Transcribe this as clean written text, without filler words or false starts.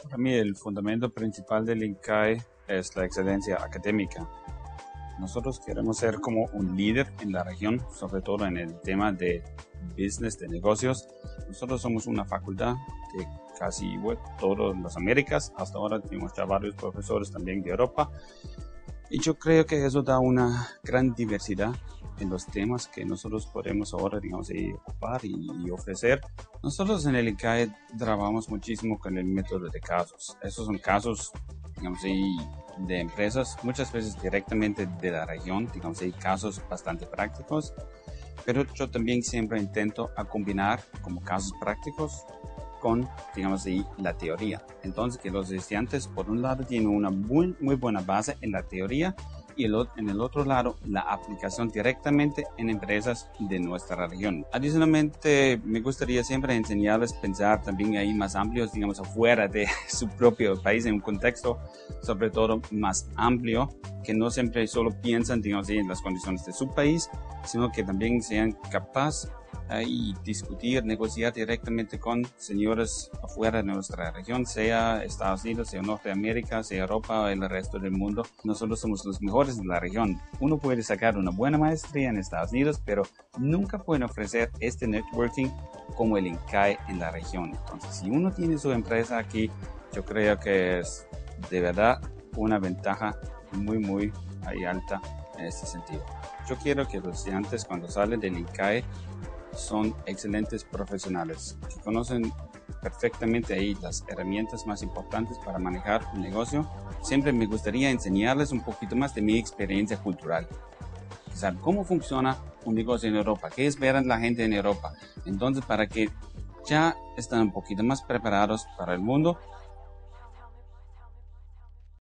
Para mí el fundamento principal del INCAE es la excelencia académica. Nosotros queremos ser como un líder en la región, sobre todo en el tema de business, de negocios. Nosotros somos una facultad de casi todas las Américas. Hasta ahora tenemos ya varios profesores también de Europa. Y yo creo que eso da una gran diversidad en los temas que nosotros podemos ahora, ocupar y ofrecer. Nosotros en el INCAE trabajamos muchísimo con el método de casos. Esos son casos, de empresas, muchas veces directamente de la región, casos bastante prácticos. Pero yo también siempre intento combinar como casos prácticos con, la teoría. Entonces, que los estudiantes, por un lado, tienen una muy buena base en la teoría y en el otro lado, la aplicación directamente en empresas de nuestra región. Adicionalmente, me gustaría siempre enseñarles a pensar también ahí más amplios, afuera de su propio país, en un contexto, sobre todo, más amplio, que no siempre solo piensan, en las condiciones de su país, sino que también sean capaces y discutir, negociar directamente con señores afuera de nuestra región, sea Estados Unidos, sea Norteamérica, sea Europa o el resto del mundo. Nosotros somos los mejores de la región. Uno puede sacar una buena maestría en Estados Unidos, pero nunca pueden ofrecer este networking como el INCAE en la región. Entonces, si uno tiene su empresa aquí, yo creo que es de verdad una ventaja muy alta en este sentido. Yo quiero que los estudiantes, cuando salen del INCAE, son excelentes profesionales que conocen perfectamente ahí las herramientas más importantes para manejar un negocio. Siempre me gustaría enseñarles un poquito más de mi experiencia cultural, saber cómo funciona un negocio en Europa, qué esperan la gente en Europa. Entonces, para que ya estén un poquito más preparados para el mundo